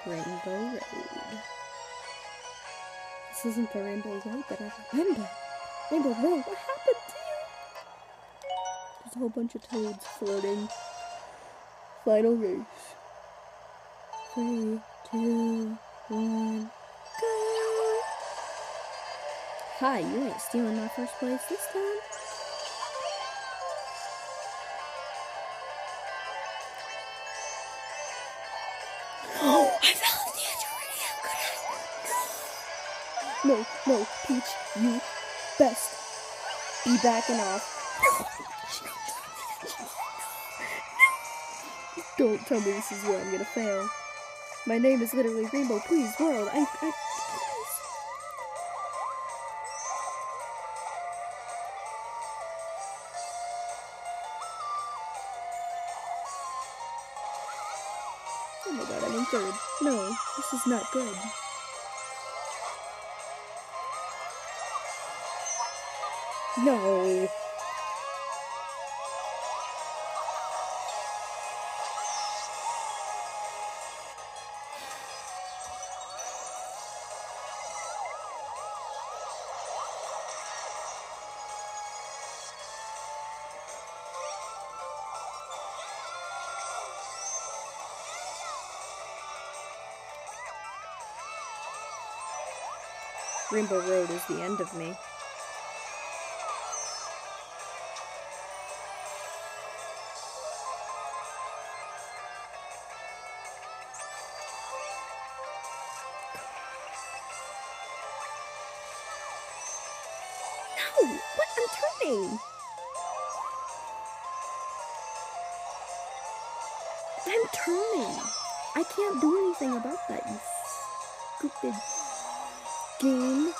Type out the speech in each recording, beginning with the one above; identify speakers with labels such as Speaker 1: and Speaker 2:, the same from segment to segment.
Speaker 1: Rainbow Road. This isn't the Rainbow Road that I remember. Rainbow Road, what happened to you? There's a whole bunch of toads floating. Final race. 3, 2, 1, go! Hi, you ain't stealing my first place this time. Oh, I fell off the edge already. No, Peach, you best be backing off. Don't tell me this is where I'm gonna fail. My name is literally Rainbow Please World. I please. Oh my god, I'm in third. No, this is not good. No. Rainbow Road is the end of me. No! What? I'm turning! I'm turning! I can't do anything about that, you stupid game.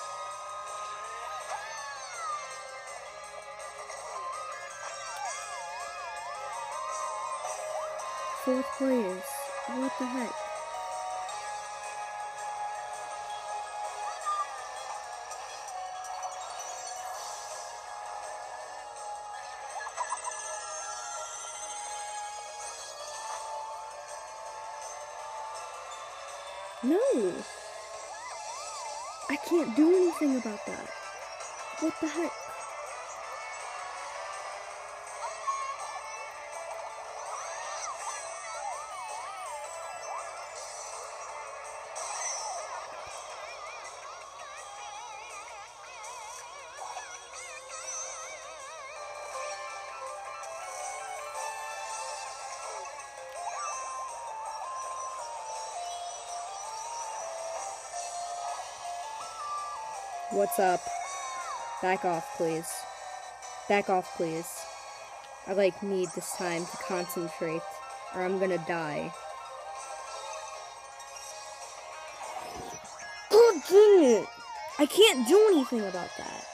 Speaker 1: Fourth place. What the heck? No! I can't do anything about that. What the heck? What's up? Back off, please. Back off, please. I, need this time to concentrate, or I'm gonna die. God dang it! I can't do anything about that.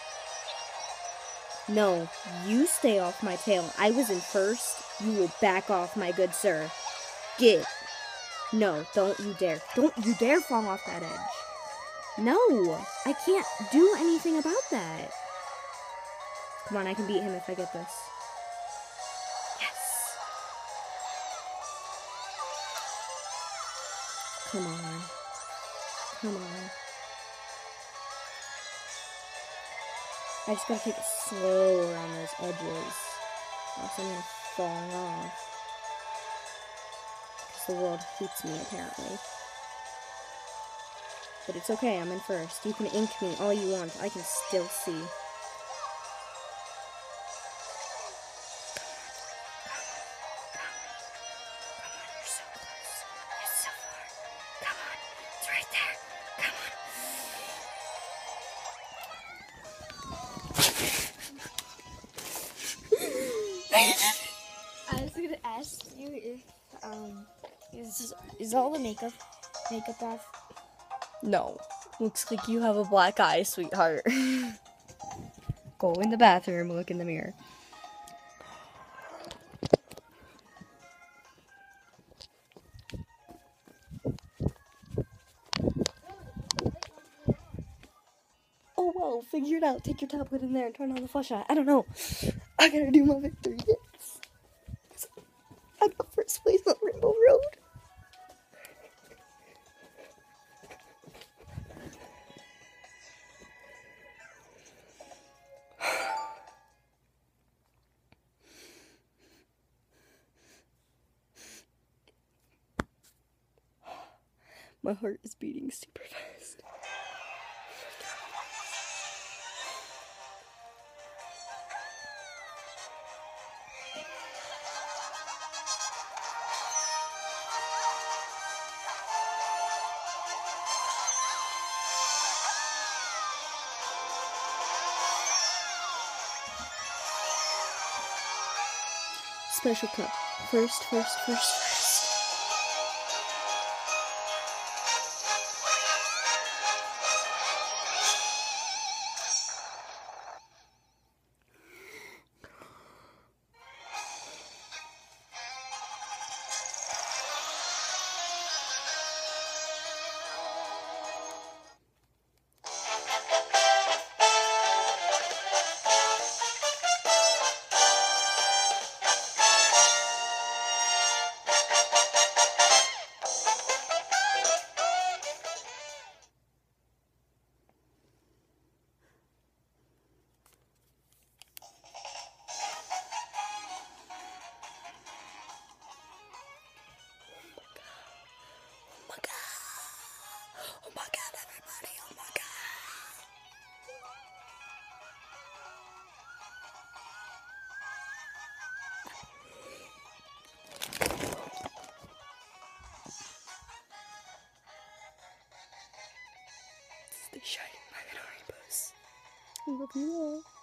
Speaker 1: No, you stay off my tail. I was in first. You will back off, my good sir. Get. No, don't you dare. Don't you dare fall off that edge. No, I can't do anything about that. Come on, I can beat him if I get this. Yes. Come on. Come on. I just gotta take it slow around those edges. Else I'm gonna fall off. Because the world hates me, apparently. But it's okay, I'm in first. You can ink me all you want. I can still see.
Speaker 2: I was gonna ask you if is all the makeup off?
Speaker 1: No. Looks like you have a black eye, sweetheart. Go in the bathroom, look in the mirror. Oh well, figure it out. Take your tablet in there and turn on the flashlight. I don't know. I gotta do my victory dance. I got first place on Rainbow Road. My heart is beating super fast. Special cup. First. Oh my god, everybody, oh my god. Stay shining like an rainbows. I love you all.